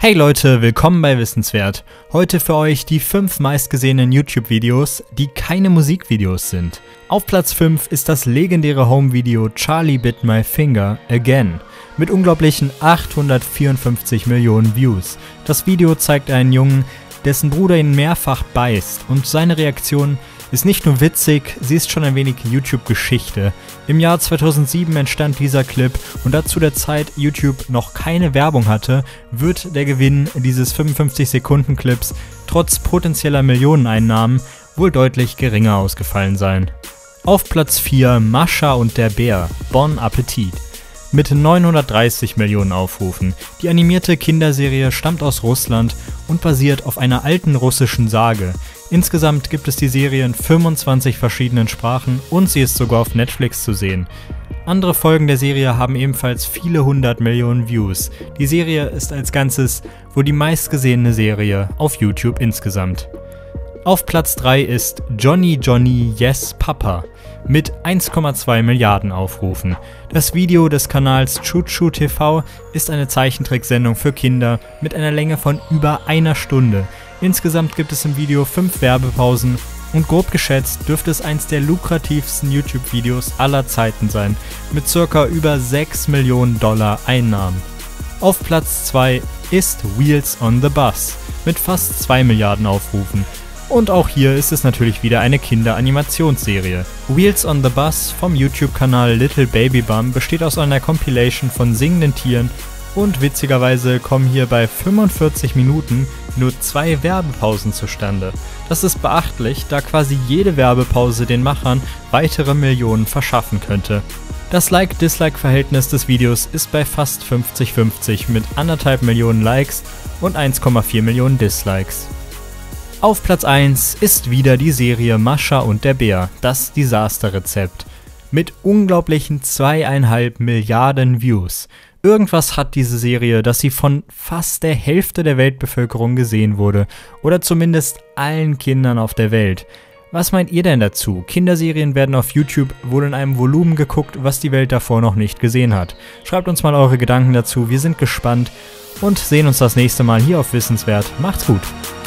Hey Leute, willkommen bei Wissenswert. Heute für euch die 5 meistgesehenen YouTube-Videos, die keine Musikvideos sind. Auf Platz 5 ist das legendäre Home-Video Charlie Bit My Finger Again mit unglaublichen 854 Millionen Views. Das Video zeigt einen Jungen, dessen Bruder ihn mehrfach beißt, und seine Reaktion ist nicht nur witzig, sie ist schon ein wenig YouTube-Geschichte. Im Jahr 2007 entstand dieser Clip, und da zu der Zeit YouTube noch keine Werbung hatte, wird der Gewinn dieses 55-Sekunden-Clips trotz potenzieller Millioneneinnahmen wohl deutlich geringer ausgefallen sein. Auf Platz 4 Mascha und der Bär, Bon Appetit. Mit 930 Millionen Aufrufen. Die animierte Kinderserie stammt aus Russland und basiert auf einer alten russischen Sage. Insgesamt gibt es die Serie in 25 verschiedenen Sprachen und sie ist sogar auf Netflix zu sehen. Andere Folgen der Serie haben ebenfalls viele 100 Millionen Views. Die Serie ist als Ganzes wohl die meistgesehene Serie auf YouTube insgesamt. Auf Platz 3 ist Johnny Johnny Yes Papa mit 1,2 Milliarden Aufrufen. Das Video des Kanals Chuchu TV ist eine Zeichentricksendung für Kinder mit einer Länge von über einer Stunde. Insgesamt gibt es im Video 5 Werbepausen und grob geschätzt dürfte es eins der lukrativsten YouTube-Videos aller Zeiten sein, mit ca. über 6 Millionen Dollar Einnahmen. Auf Platz 2 ist Wheels on the Bus mit fast 2 Milliarden Aufrufen. Und auch hier ist es natürlich wieder eine Kinder-Animationsserie. Wheels on the Bus vom YouTube-Kanal Little Baby Bum besteht aus einer Compilation von singenden Tieren, und witzigerweise kommen hier bei 45 Minuten nur 2 Werbepausen zustande. Das ist beachtlich, da quasi jede Werbepause den Machern weitere Millionen verschaffen könnte. Das Like-Dislike-Verhältnis des Videos ist bei fast 50-50 mit 1,5 Millionen Likes und 1,4 Millionen Dislikes. Auf Platz 1 ist wieder die Serie Mascha und der Bär, das Desasterrezept. Mit unglaublichen 2,5 Milliarden Views. Irgendwas hat diese Serie, dass sie von fast der Hälfte der Weltbevölkerung gesehen wurde. Oder zumindest allen Kindern auf der Welt. Was meint ihr denn dazu? Kinderserien werden auf YouTube wohl in einem Volumen geguckt, was die Welt davor noch nicht gesehen hat. Schreibt uns mal eure Gedanken dazu, wir sind gespannt und sehen uns das nächste Mal hier auf Wissenswert. Macht's gut!